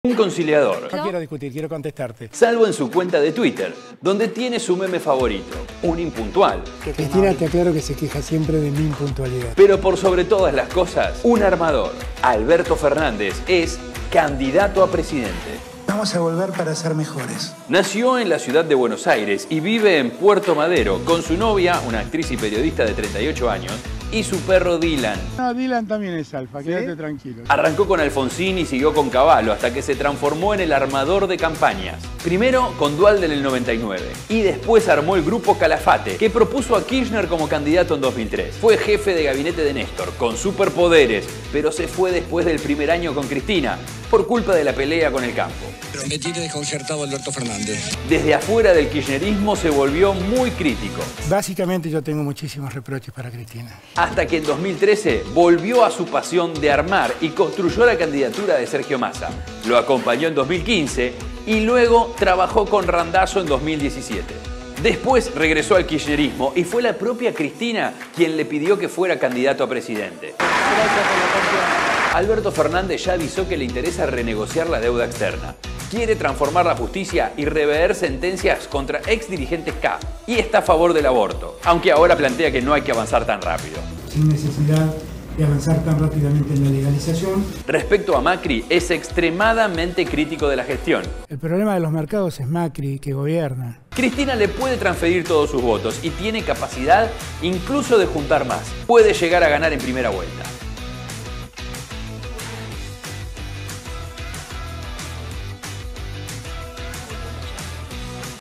Un conciliador. No quiero discutir, quiero contestarte. Salvo en su cuenta de Twitter, donde tiene su meme favorito, un impuntual. Cristina, te aclaro que se queja siempre de mi impuntualidad. Pero por sobre todas las cosas, un armador. Alberto Fernández es candidato a presidente. Vamos a volver para ser mejores. Nació en la ciudad de Buenos Aires y vive en Puerto Madero con su novia, una actriz y periodista de 38 años, y su perro Dylan. No, Dylan también es alfa, quédate tranquilo. Arrancó con Alfonsín y siguió con Cavallo hasta que se transformó en el armador de campañas. Primero con Duhalde en el 99 y después armó el grupo Calafate, que propuso a Kirchner como candidato en 2003. Fue jefe de gabinete de Néstor, con superpoderes, pero se fue después del primer año con Cristina, por culpa de la pelea con el campo. Me tiene desconcertado Alberto Fernández. Desde afuera del kirchnerismo se volvió muy crítico. Básicamente yo tengo muchísimos reproches para Cristina. Hasta que en 2013 volvió a su pasión de armar y construyó la candidatura de Sergio Massa. Lo acompañó en 2015 y luego trabajó con Randazzo en 2017. Después regresó al kirchnerismo y fue la propia Cristina quien le pidió que fuera candidato a presidente. Gracias por la atención. Alberto Fernández ya avisó que le interesa renegociar la deuda externa. Quiere transformar la justicia y rever sentencias contra ex dirigentes K. Y está a favor del aborto, aunque ahora plantea que no hay que avanzar tan rápido. Sin necesidad de avanzar tan rápidamente en la legalización. Respecto a Macri, es extremadamente crítico de la gestión. El problema de los mercados es Macri, que gobierna. Cristina le puede transferir todos sus votos y tiene capacidad incluso de juntar más. Puede llegar a ganar en primera vuelta.